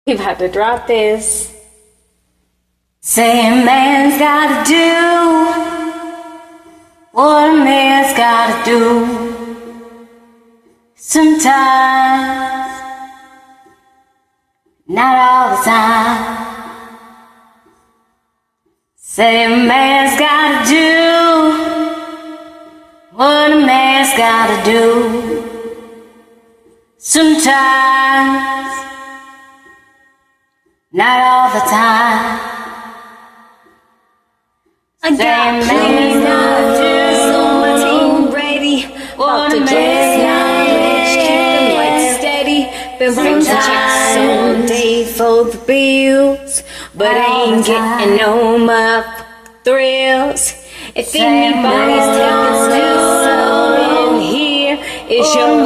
You've had to drop this. Say a man's gotta do what a man's gotta do. Sometimes, not all the time. Say a man's gotta do what a man's gotta do. Sometimes, not all the time. I got plenty to do, so my team ready. About to get knowledge, keep the lights steady. Been writing checks all day for the bills, but I ain't getting no more thrills. If anybody's taking steps in here, it's your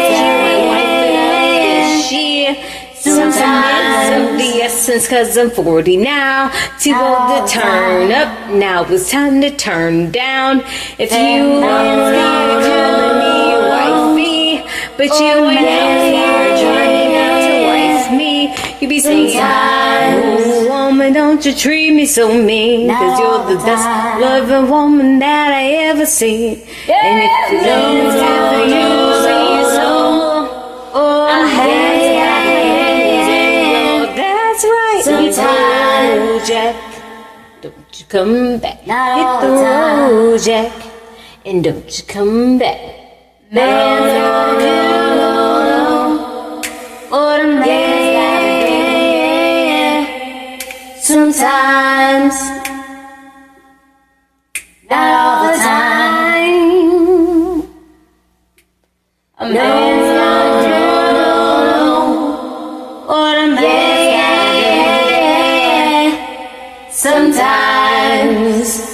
this year. Sometimes of the essence, cause I'm 40 now. Too old to turn up, now it's time to turn down. If you want to call me wifey, but you ain't out trying out to wife me. You be saying, oh woman, don't you treat me so mean, cause you're the best loving woman that I ever seen. And if you don't have you say so, oh that's right. Sometimes, Jack, don't you come back. Hit the road, Jack, and don't you come back. Man, don't do what a man. Sometimes, not all the time. A man's not do what a man. Sometimes